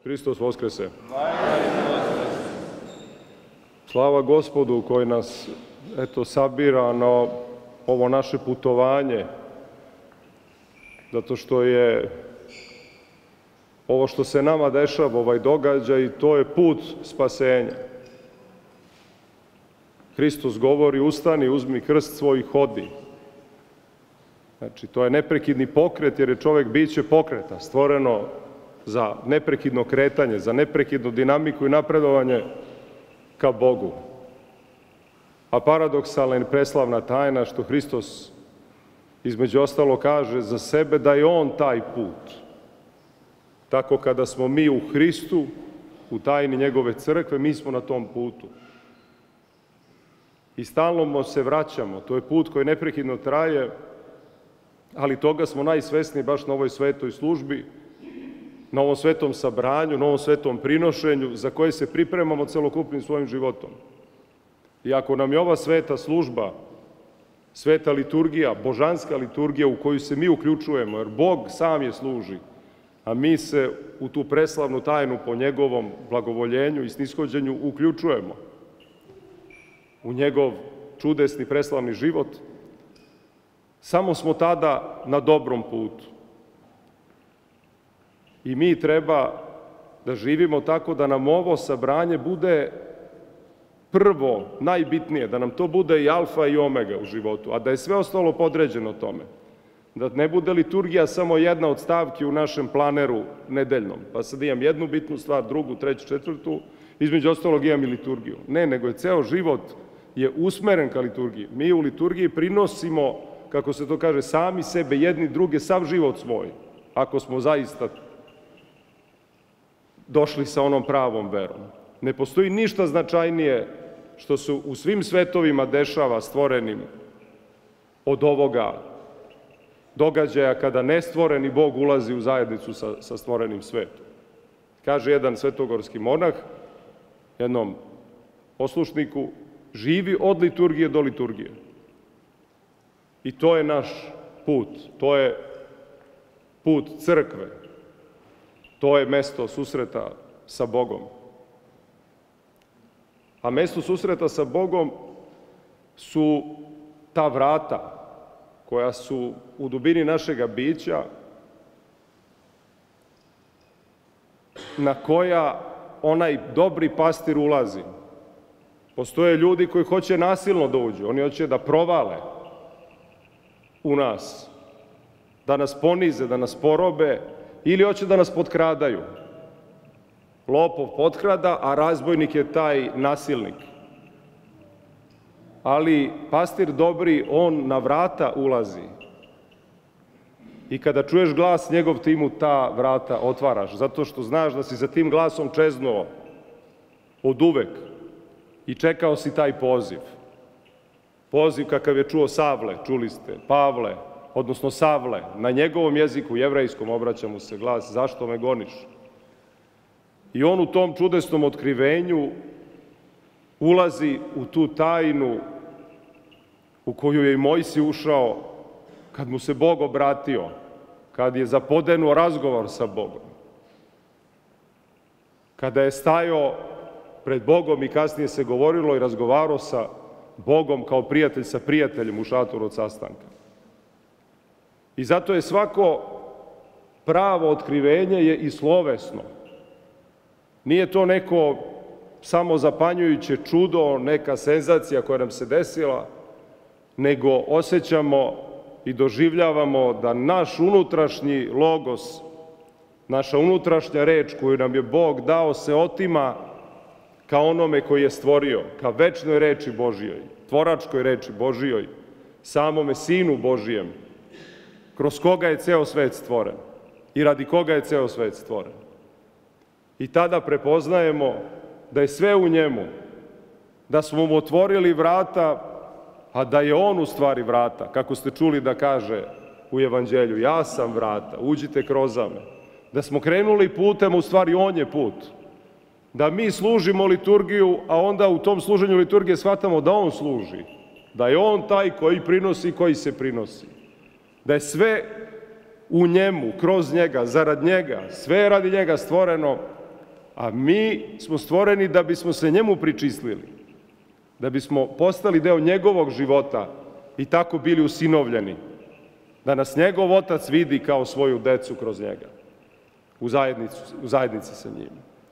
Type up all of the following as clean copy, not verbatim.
Hristos Voskrese! Slava Gospodu koji nas sabira na ovo naše putovanje, zato što je ovo što se nama dešava, ovaj događaj, to je put spasenja. Hristos govori: ustani, uzmi krst svoj i hodi. Znači, to je neprekidni pokret, jer je čovek biće pokreta, stvoreno za neprekidno kretanje, za neprekidnu dinamiku i napredovanje ka Bogu. A paradoksalna i preslavna tajna što Hristos između ostalo kaže za sebe da je On taj put. Tako kada smo mi u Hristu, u tajni njegove crkve, mi smo na tom putu. I stalno se vraćamo. To je put koji neprekidno traje, ali toga smo najsvesniji baš na ovoj svetoj službi, na ovom svetom sabranju, na ovom svetom prinošenju, za koje se pripremamo celokupnim svojim životom. I ako nam je ova sveta služba, sveta liturgija, božanska liturgija u koju se mi uključujemo, jer Bog sam je služi, a mi se u tu preslavnu tajnu po njegovom blagovoljenju i snishođenju uključujemo u njegov čudesni preslavni život, samo smo tada na dobrom putu. I mi treba da živimo tako da nam ovo sabranje bude prvo, najbitnije, da nam to bude i alfa i omega u životu, a da je sve ostalo podređeno tome. Da ne bude liturgija samo jedna od stavki u našem planeru nedeljnom, pa sad imam jednu bitnu stvar, drugu, treću, četvrtu, između ostalog imam i liturgiju. Ne, nego je ceo život je usmeren ka liturgiji. Mi u liturgiji prinosimo, kako se to kaže, sami sebe, jedni druge, sav život svoj, ako smo zaista došli sa onom pravom verom. Ne postoji ništa značajnije što se u svim svetovima dešava stvorenim od ovoga događaja kada nestvoreni Bog ulazi u zajednicu sa stvorenim svetom. Kaže jedan svetogorski monah jednom poslušniku: živi od liturgije do liturgije. I to je naš put, to je put crkve, to je mesto susreta sa Bogom. A mesto susreta sa Bogom su ta vrata koja su u dubini našega bića, na koja onaj dobri pastir ulazi. Postoje ljudi koji hoće nasilno da uđu, oni hoće da provale u nas, da nas ponize, da nas porobe, ili hoće da nas potkradaju. Lopov potkrada, a razbojnik je taj nasilnik. Ali pastir dobri, on na vrata ulazi. I kada čuješ glas njegov, ti mu ta vrata otvaraš, zato što znaš da si za tim glasom čeznuo od uvek i čekao si taj poziv. Poziv kakav je čuo Savle, čuli ste, Pavle, odnosno Savle, na njegovom jeziku, jevrejskom, obraća mu se glas: zašto me goniš? I on u tom čudesnom otkrivenju ulazi u tu tajnu u koju je i Mojsije ušao kad mu se Bog obratio, kad je zapodenuo razgovor sa Bogom, kada je stajao pred Bogom i kasnije se govorilo i razgovarao sa Bogom kao prijatelj sa prijateljem u šatoru od sastanka. I zato je svako pravo otkrivenje je i slovesno. Nije to neko samozapanjujuće čudo, neka senzacija koja nam se desila, nego osjećamo i doživljavamo da naš unutrašnji logos, naša unutrašnja reč koju nam je Bog dao, se otima ka onome koji je stvorio, ka večnoj reči Božijoj, tvoračkoj reči Božijoj, samome Sinu Božijem, kroz koga je ceo svet stvoren i radi koga je ceo svet stvoren. I tada prepoznajemo da je sve u njemu, da smo mu otvorili vrata, a da je on u stvari vrata, kako ste čuli da kaže u Evanđelju: ja sam vrata, uđite kroz me. Da smo krenuli putem, u stvari on je put. Da mi služimo liturgiju, a onda u tom služenju liturgije shvatamo da on služi, da je on taj koji prinosi i koji se prinosi. Da je sve u njemu, kroz njega, zarad njega, sve je radi njega stvoreno a mi smo stvoreni da bismo se njemu pričistili, da bismo postali deo njegovog života i tako bili usinovljeni, da nas njegov otac vidi kao svoju decu kroz njega, u zajednici sa njim.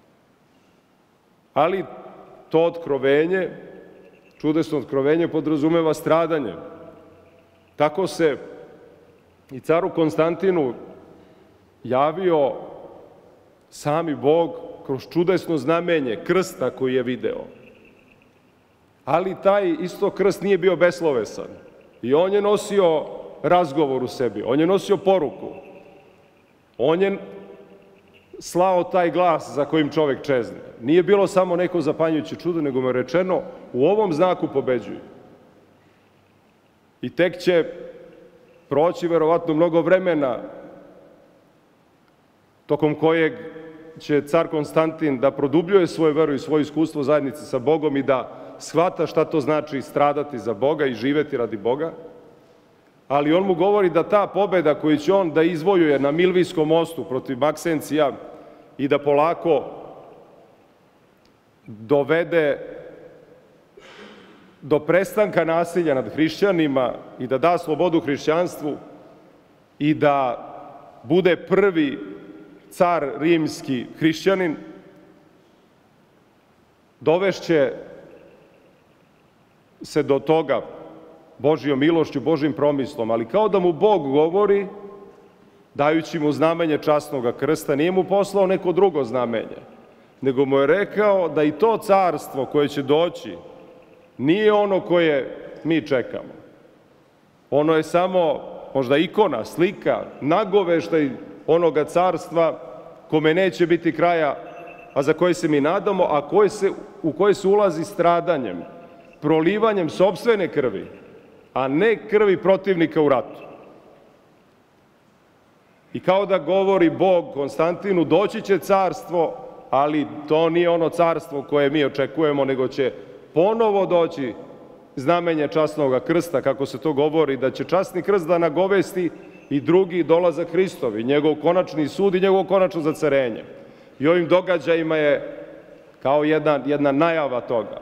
Ali to otkrovenje, čudesno otkrovenje, podrazumeva stradanje. Tako se i caru Konstantinu javio sami Bog kroz čudesno znamenje krsta koji je video. Ali taj isto krst nije bio beslovesan i on je nosio razgovor u sebi, on je nosio poruku, on je slao taj glas za kojim čovek čezne. Nije bilo samo neko zapanjujuće čudo, nego mu je rečeno u ovom znaku pobeđuj. I tek će proći verovatno mnogo vremena tokom kojeg će car Konstantin da produbljuje svoju veru i svoje iskustvo u zajednici sa Bogom i da shvata šta to znači stradati za Boga i živeti radi Boga. Ali on mu govori da ta pobeda koju će on da izvojuje na Milvijskom mostu protiv Maksencija i da polako dovede do prestanka nasilja nad hrišćanima i da da slobodu hrišćanstvu i da bude prvi car rimski hrišćanin, dovešće se do toga Božjom milošću, Božjim promislom, ali kao da mu Bog govori, dajući mu znamenje časnog krsta, nije mu poslao neko drugo znamenje, nego mu je rekao da i to carstvo koje će doći nije ono koje mi čekamo. Ono je samo možda ikona, slika, nagoveštaj onoga carstva kome neće biti kraja, a za koje se mi nadamo, a u koje se ulazi stradanjem, prolivanjem sopstvene krvi, a ne krvi protivnika u ratu. I kao da govori Bog Konstantinu, doći će carstvo, ali to nije ono carstvo koje mi očekujemo, nego će ponovo doći znamenje časnog krsta, kako se to govori, da će časni krst da nagovesti i drugi dolazak Hristov, i njegov konačni sud i njegovo konačno zacarenje. I ovim događajima je kao jedna najava toga.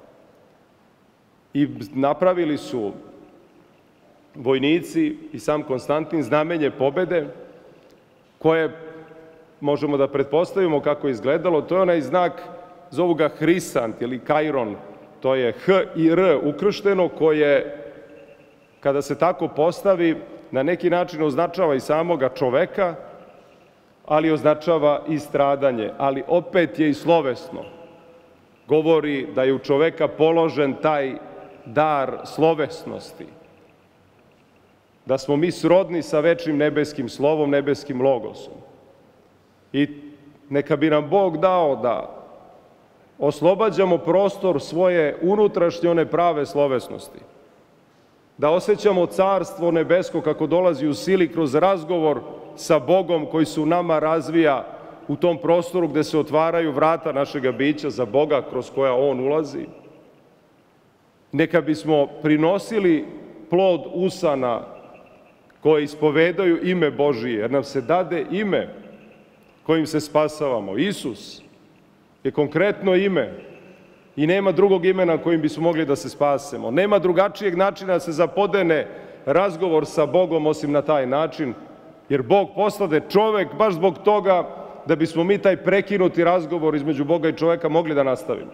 I napravili su vojnici i sam Konstantin znamenje pobede, koje možemo da pretpostavimo kako je izgledalo. To je onaj znak, zovu ga hrisant ili kairon, to je H i R ukršteno, koje kada se tako postavi na neki način označava i samoga čoveka, ali označava i stradanje, ali opet je i slovesno. Govori da je u čoveka položen taj dar slovesnosti, da smo mi srodni sa večnim nebeskim slovom, nebeskim logosom. I neka bi nam Bog dao da oslobađamo prostor svoje unutrašnje one prave slovesnosti, da osjećamo carstvo nebesko kako dolazi u sili kroz razgovor sa Bogom koji se u nama razvija u tom prostoru gde se otvaraju vrata našega bića za Boga kroz koja On ulazi. Neka bismo prinosili plod usana koje ispovedaju ime Božije, jer nam se dade ime kojim se spasavamo. Isus je konkretno ime i nema drugog imena kojim bismo mogli da se spasemo. Nema drugačijeg načina da se zapodene razgovor sa Bogom osim na taj način, jer Bog postade čovek baš zbog toga da bismo mi taj prekinuti razgovor između Boga i čoveka mogli da nastavimo.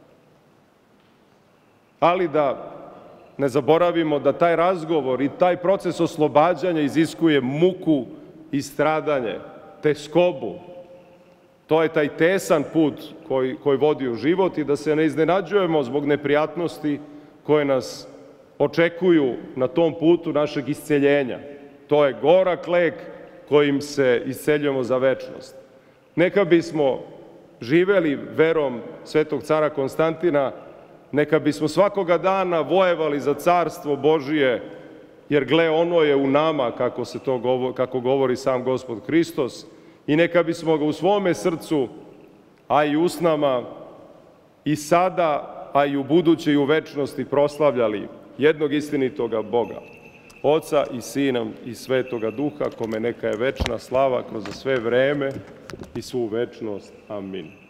Ali da ne zaboravimo da taj razgovor i taj proces oslobađanja iziskuje muku i stradanje, teskobu. To je taj tesan put koji vodi u život i da se ne iznenađujemo zbog neprijatnosti koje nas očekuju na tom putu našeg isceljenja. To je gorak lek kojim se isceljujemo za večnost. Neka bismo živeli verom svetog cara Konstantina, neka bismo svakoga dana vojevali za carstvo Božije, jer gle, ono je u nama, kako govori sam Gospod Hristos, i neka bismo ga u svome srcu, a i usnama, i sada, a i u buduće i u večnosti proslavljali jednog istinitoga Boga, Oca i Sina i Svetoga Duha, kome neka je večna slava kroz sve vreme i svu večnost. Amin.